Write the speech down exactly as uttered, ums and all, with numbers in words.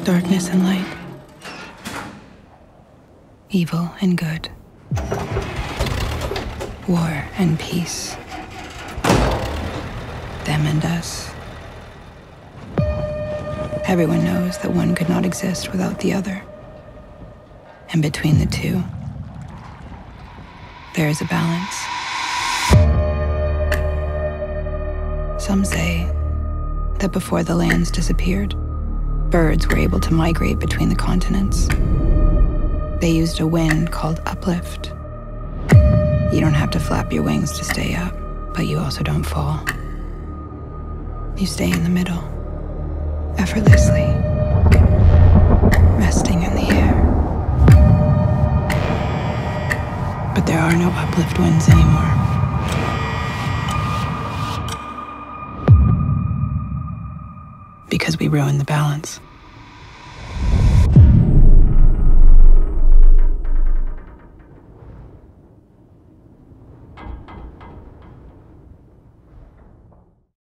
darkness and light, evil and good, war and peace, them and us. Everyone knows that one could not exist without the other. And between the two, there is a balance. Some say that before the lands disappeared, birds were able to migrate between the continents. They used a wind called uplift. You don't have to flap your wings to stay up, but you also don't fall. You stay in the middle, effortlessly, resting in the air. But there are no uplift winds anymore. Because we ruined the balance.